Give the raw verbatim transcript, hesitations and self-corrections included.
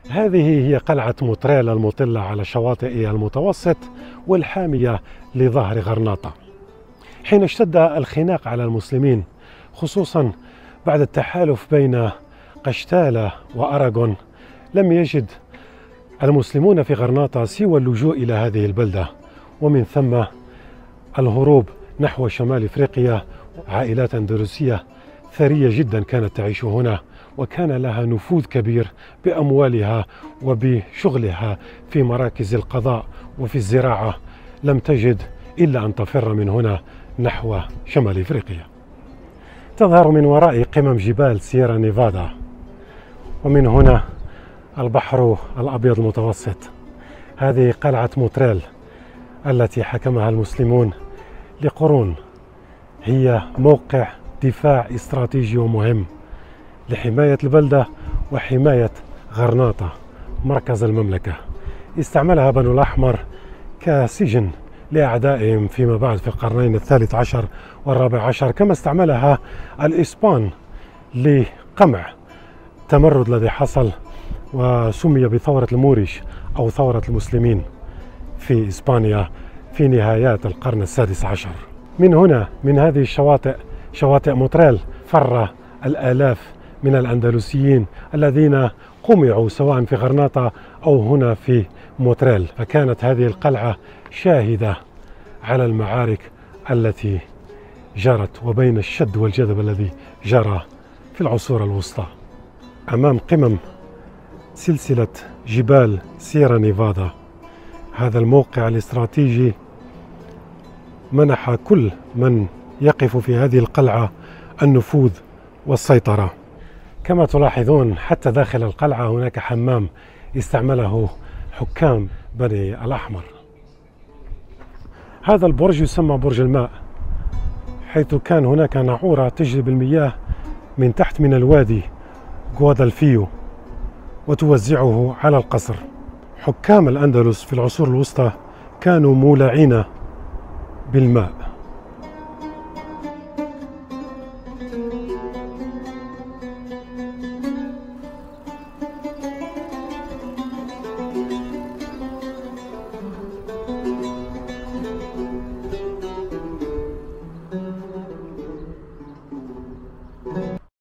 هذه هي قلعة موتريل المطلة على شواطئ المتوسط والحامية لظهر غرناطة. حين اشتد الخناق على المسلمين خصوصا بعد التحالف بين قشتالة وأراغون، لم يجد المسلمون في غرناطة سوى اللجوء إلى هذه البلدة، ومن ثم الهروب نحو شمال إفريقيا. عائلات أندلسية ثرية جدا كانت تعيش هنا، وكان لها نفوذ كبير بأموالها وبشغلها في مراكز القضاء وفي الزراعة. لم تجد إلا أن تفر من هنا نحو شمال إفريقيا. تظهر من وراء قمم جبال سييرا نيفادا، ومن هنا البحر الأبيض المتوسط. هذه قلعة موتريل التي حكمها المسلمون لقرون، هي موقع دفاع استراتيجي ومهم لحماية البلدة وحماية غرناطة مركز المملكة. استعملها بنو الأحمر كسجن لأعدائهم فيما بعد في القرنين الثالث عشر والرابع عشر، كما استعملها الإسبان لقمع التمرد الذي حصل وسمي بثورة الموريش أو ثورة المسلمين في إسبانيا في نهايات القرن السادس عشر. من هنا من هذه الشواطئ، شواطئ موتريل، فر الآلاف من الأندلسيين الذين قمعوا سواء في غرناطة أو هنا في موتريل. فكانت هذه القلعة شاهدة على المعارك التي جرت وبين الشد والجذب الذي جرى في العصور الوسطى. أمام قمم سلسلة جبال سييرا نيفادا، هذا الموقع الاستراتيجي منح كل من يقف في هذه القلعة النفوذ والسيطرة. كما تلاحظون حتى داخل القلعة هناك حمام استعمله حكام بني الأحمر. هذا البرج يسمى برج الماء، حيث كان هناك ناعورة تجلب المياه من تحت من الوادي غوادالفيو وتوزعه على القصر. حكام الأندلس في العصور الوسطى كانوا مولعين بالماء،